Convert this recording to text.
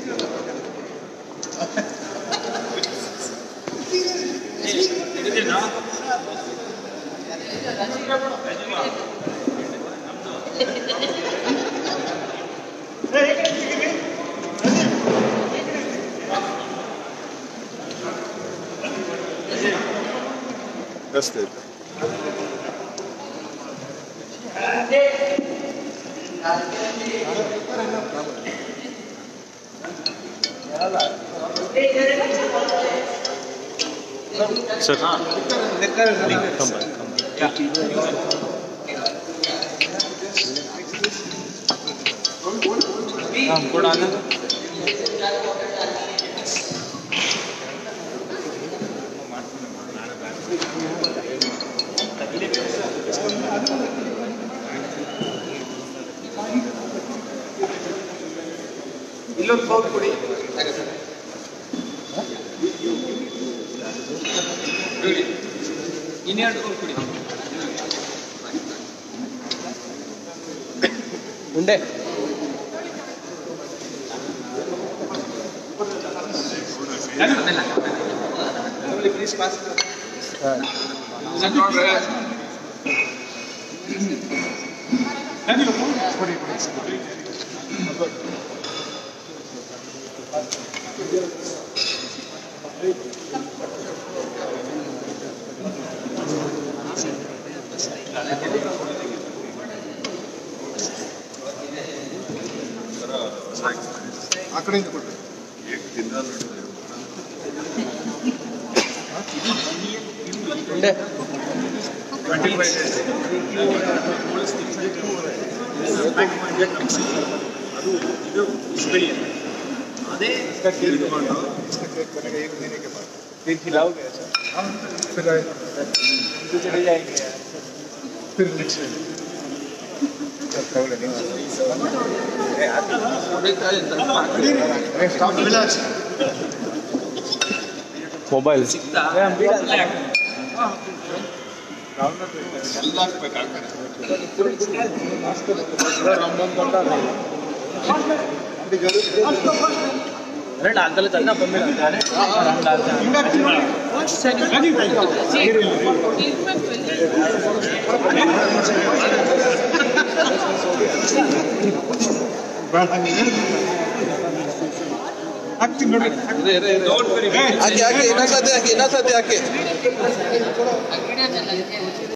ರಸ್ತೆ ಸರ್ ಕೂಡ ಇಲ್ಲೊಂದು ಬೌಲ್ ಕೊಡಿ ಇನ್ನೆರಡು ಬೌಲ್ ಕೊಡಿ ಉಂಡೆ ಪ್ಲೀಸ್ ಪಾಸ್ ಆ ಕಡೆಯಿಂದ ಕೊಟ್ಟರೆ ಉಂಡೆ ಅದು ಇದು ಇಸ್ಬೇಡಿ ಅದೇ बनेगा एक महीने के बाद फिर खिलाओगे हाँ फिर तो चले जाएंगे फिर नेक्स्ट ಮೊಬೈಲ್ अरे डाल दले चलना बम्बे डाले रंग डालते हैं आके आके इना साथे आके